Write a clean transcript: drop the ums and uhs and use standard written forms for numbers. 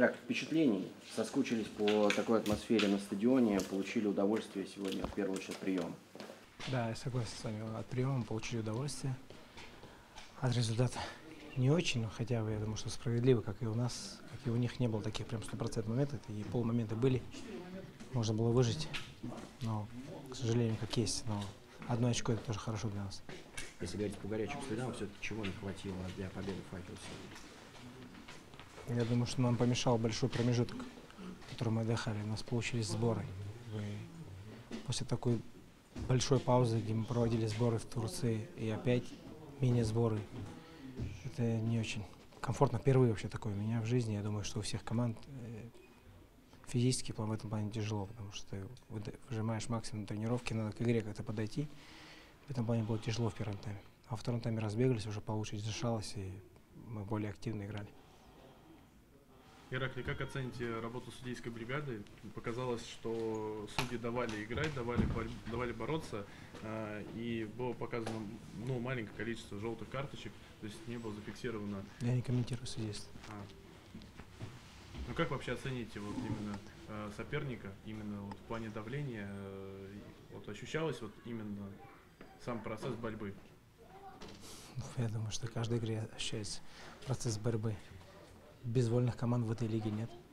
Итак, впечатлений. Соскучились по такой атмосфере на стадионе, получили удовольствие сегодня, в первую очередь, от приема. Да, я согласен с вами. От приема мы получили удовольствие. От результата не очень, но хотя бы, я думаю, что справедливо, как и у нас, как и у них, не было таких прям 100% моментов, и полмомента были. Можно было выжить, но, к сожалению, как есть. Но одно очко — это тоже хорошо для нас. Если говорить по горячим следам, все-таки чего не хватило для победы «Факела» сегодня? Я думаю, что нам помешал большой промежуток, который мы отдыхали. У нас получились сборы. И после такой большой паузы, где мы проводили сборы в Турции, и опять мини-сборы, это не очень комфортно. Впервые вообще такое у меня в жизни. Я думаю, что у всех команд физически в этом плане тяжело, потому что ты выжимаешь максимум тренировки, надо к игре как-то подойти. В этом плане было тяжело в первом тайме. А во втором тайме разбегались, уже получше дышалось, и мы более активно играли. Ираклий, как оцените работу судейской бригады? Показалось, что судьи давали играть, давали бороться, и было показано маленькое количество желтых карточек, то есть не было зафиксировано. Я не комментирую судейство. Ну как вообще оцените вот именно соперника, именно вот в плане давления, вот ощущалось вот именно сам процесс борьбы? Я думаю, что в каждой игре ощущается процесс борьбы. Безвольных команд в этой лиге нет.